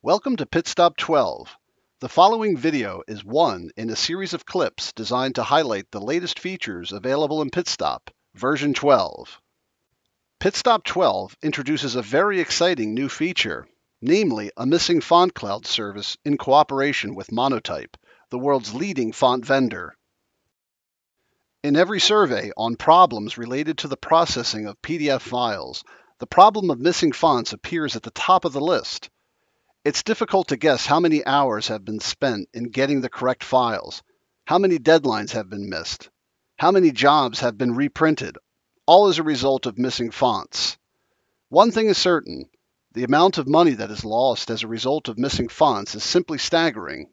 Welcome to PitStop 12. The following video is one in a series of clips designed to highlight the latest features available in PitStop, version 12. PitStop 12 introduces a very exciting new feature, namely a missing font cloud service in cooperation with Monotype, the world's leading font vendor. In every survey on problems related to the processing of PDF files, the problem of missing fonts appears at the top of the list. It's difficult to guess how many hours have been spent in getting the correct files, how many deadlines have been missed, how many jobs have been reprinted, all as a result of missing fonts. One thing is certain, the amount of money that is lost as a result of missing fonts is simply staggering.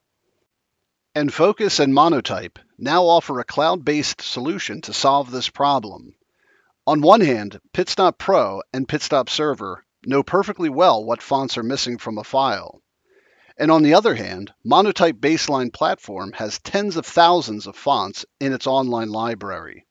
Enfocus and Monotype now offer a cloud-based solution to solve this problem. On one hand, PitStop Pro and PitStop Server know perfectly well what fonts are missing from a file. And on the other hand, Monotype Baseline Platform has tens of thousands of fonts in its online library.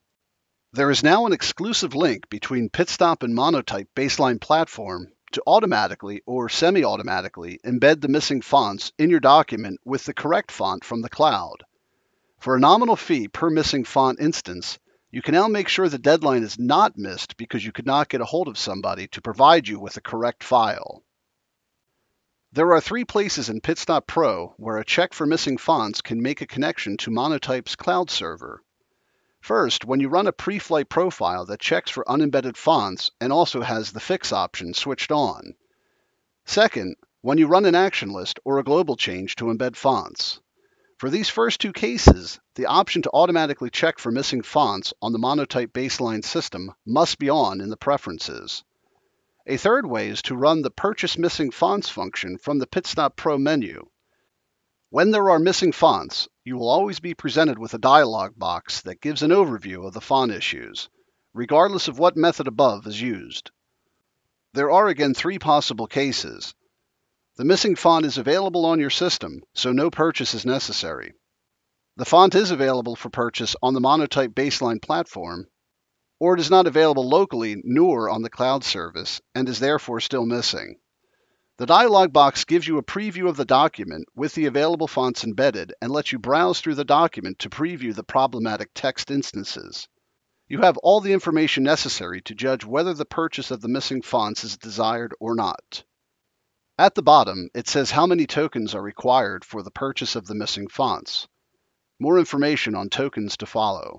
There is now an exclusive link between PitStop and Monotype Baseline Platform to automatically or semi-automatically embed the missing fonts in your document with the correct font from the cloud. For a nominal fee per missing font instance, you can now make sure the deadline is not missed because you could not get a hold of somebody to provide you with the correct file. There are 3 places in PitStop Pro where a check for missing fonts can make a connection to Monotype's cloud server. First, when you run a pre-flight profile that checks for unembedded fonts and also has the fix option switched on. Second, when you run an action list or a global change to embed fonts. For these first 2 cases, the option to automatically check for missing fonts on the Monotype baseline system must be on in the preferences. A third way is to run the Purchase Missing Fonts function from the PitStop Pro menu. When there are missing fonts, you will always be presented with a dialog box that gives an overview of the font issues, regardless of what method above is used. There are again 3 possible cases. The missing font is available on your system, so no purchase is necessary. The font is available for purchase on the Monotype Baseline platform, or it is not available locally nor on the cloud service and is therefore still missing. The dialog box gives you a preview of the document with the available fonts embedded and lets you browse through the document to preview the problematic text instances. You have all the information necessary to judge whether the purchase of the missing fonts is desired or not. At the bottom, it says how many tokens are required for the purchase of the missing fonts. More information on tokens to follow.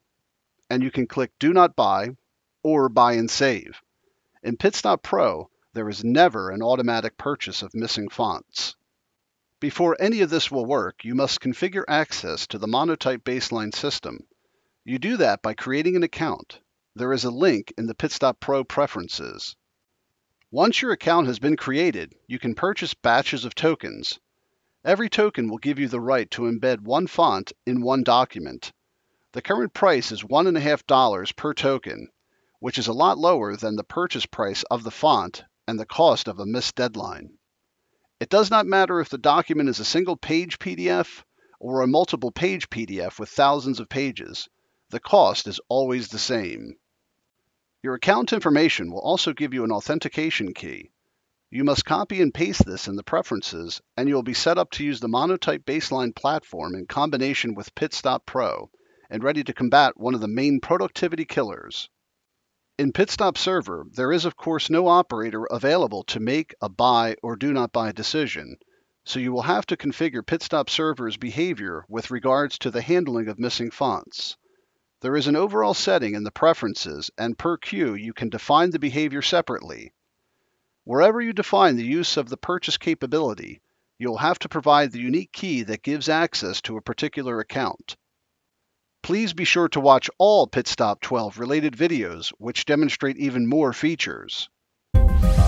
And you can click Do Not Buy or Buy and Save. In PitStop Pro, there is never an automatic purchase of missing fonts. Before any of this will work, you must configure access to the Monotype baseline system. You do that by creating an account. There is a link in the PitStop Pro preferences. Once your account has been created, you can purchase batches of tokens. Every token will give you the right to embed one font in one document. The current price is $1.50 per token, which is a lot lower than the purchase price of the font and the cost of a missed deadline. It does not matter if the document is a single-page PDF or a multiple-page PDF with thousands of pages. The cost is always the same. Your account information will also give you an authentication key. You must copy and paste this in the preferences, and you will be set up to use the Monotype baseline platform in combination with PitStop Pro and ready to combat one of the main productivity killers. In PitStop Server, there is of course no operator available to make a buy or do not buy decision, so you will have to configure PitStop Server's behavior with regards to the handling of missing fonts. There is an overall setting in the preferences, and per queue you can define the behavior separately. Wherever you define the use of the purchase capability, you'll have to provide the unique key that gives access to a particular account. Please be sure to watch all PitStop 12 related videos which demonstrate even more features.